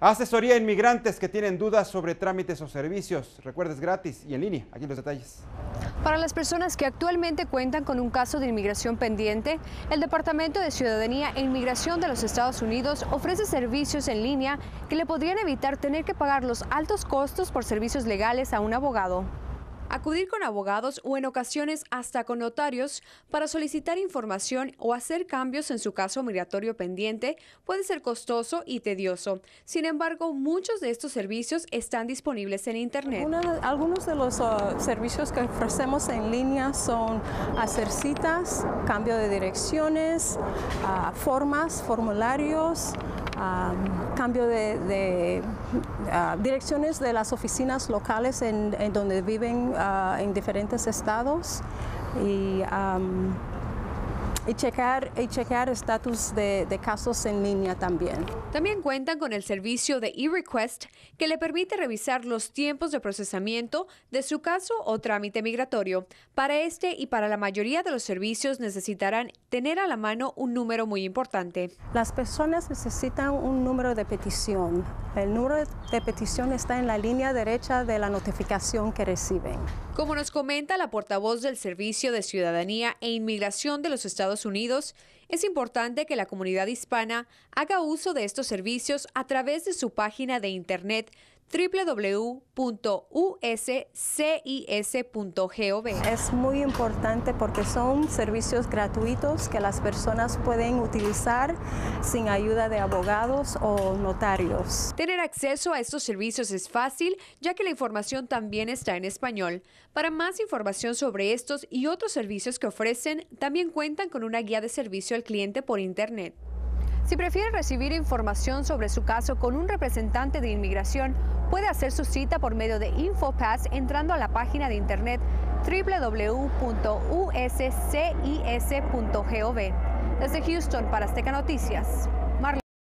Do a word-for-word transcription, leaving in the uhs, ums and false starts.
Asesoría a inmigrantes que tienen dudas sobre trámites o servicios. Recuerda, es gratis y en línea. Aquí los detalles. Para las personas que actualmente cuentan con un caso de inmigración pendiente, el Departamento de Ciudadanía e Inmigración de los Estados Unidos ofrece servicios en línea que le podrían evitar tener que pagar los altos costos por servicios legales a un abogado. Acudir con abogados o en ocasiones hasta con notarios para solicitar información o hacer cambios en su caso migratorio pendiente puede ser costoso y tedioso. Sin embargo, muchos de estos servicios están disponibles en Internet. Una, algunos de los uh, servicios que ofrecemos en línea son hacer citas, cambio de direcciones, uh, formas, formularios, Um, cambio de, de uh, direcciones de las oficinas locales en, en donde viven uh, en diferentes estados y, um, y checar y checar estatus de, de casos en línea también. También cuentan con el servicio de eRequest que le permite revisar los tiempos de procesamiento de su caso o trámite migratorio. Para este y para la mayoría de los servicios necesitarán tener a la mano un número muy importante. Las personas necesitan un número de petición. El número de petición está en la línea derecha de la notificación que reciben. Como nos comenta la portavoz del Servicio de Ciudadanía e Inmigración de los Estados Unidos, es importante que la comunidad hispana haga uso de estos servicios a través de su página de internet doble u doble u doble u punto u s c i s punto gov. Es muy importante porque son servicios gratuitos que las personas pueden utilizar sin ayuda de abogados o notarios. Tener acceso a estos servicios es fácil, ya que la información también está en español. Para más información sobre estos y otros servicios que ofrecen, también cuentan con una guía de servicio al cliente por Internet. Si prefiere recibir información sobre su caso con un representante de inmigración, puede hacer su cita por medio de InfoPass entrando a la página de internet doble u doble u doble u punto u s c i s punto gov. Desde Houston, para Azteca Noticias,